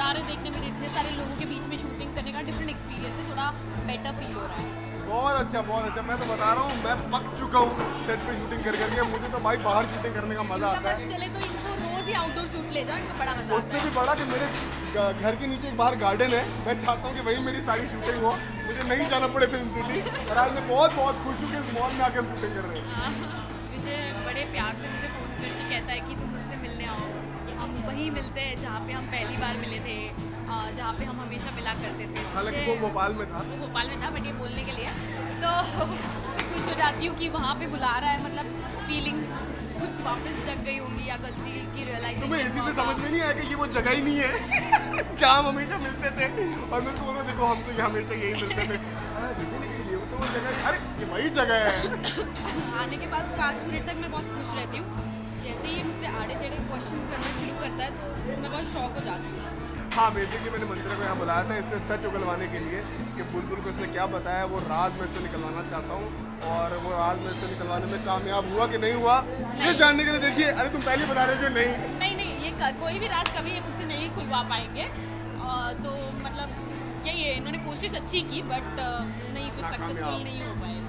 मज़ा आ रहा है देखने में, इतने सारे लोगों के बीच में शूटिंग करने का डिफरेंट एक्सपीरियंस है, थोड़ा बेटर फील हो रहा है। बहुत अच्छा। मैं तो बता रहा हूँ, मैं पक चुका हूँ सेट पे शूटिंग कर करके। मुझे तो भाई बाहर शूटिंग करने का मजा आता है। चले तो इनको रोज ही आउटडोर शूट ले जाओ, इनको बड़ा मजा आता है। उससे भी बड़ा कि मेरे घर के नीचे एक बाहर गार्डन है, मैं चाहता हूँ कि वहीं मेरी सारी शूटिंग हो, मुझे नहीं जाना पड़े फिल्म शूटिंग। और आज मैं बहुत खुश हूँ कि इस मॉल में आके हम शूटिंग कर रहे हैं। मुझे बड़े प्यार से मुझे फ़ोन करके कहता है कि तुम मुझसे मिलने आओ। हम वहीं मिलते हैं जहाँ पे हम पहली बार मिले थे, जहाँ पे हम हमेशा मिला करते थे। हालांकि वो भोपाल में था। वो भोपाल में था, बट ये बोलने के लिए तो मैं खुश हो जाती हूँ कि वहाँ पे बुला रहा है। मतलब फीलिंग्स कुछ वापस जग गई होंगी या गलती की रियलाइजेशन। तुम्हें इसी से समझ में नहीं आया कि ये वो जगह ही नहीं है जहाँ हम हमेशा मिलते थे। और मैं तो बोल रहा देखो हम तो हमेशा यही मिलते थे। ये तो वो जगह, अरे ये वही जगह है। आने के बाद 5 मिनट तक मैं बहुत खुश रहती हूँ। जैसे ही मुझसे आड़े टेढ़े क्वेश्चंस करना शुरू करता है तो मैं बहुत शॉक हो जाती हूँ। हाँ, बेसिकली मैंने मंदिर को यहाँ बुलाया था इससे सच उगलवाने के लिए कि बुलबुल को इसने क्या बताया वो राज में से निकलवाना चाहता हूँ। और वो राज में से निकलवाने में कामयाब हुआ कि नहीं हुआ ये जानने के लिए देखिए। अरे तुम पहले बता रहे थे नहीं, ये कोई भी राज कभी ये मुझसे नहीं खुलवा पाएंगे। तो मतलब यही है, इन्होंने कोशिश अच्छी की बट नहीं, कुछ सक्सेसफुल नहीं हो पाए।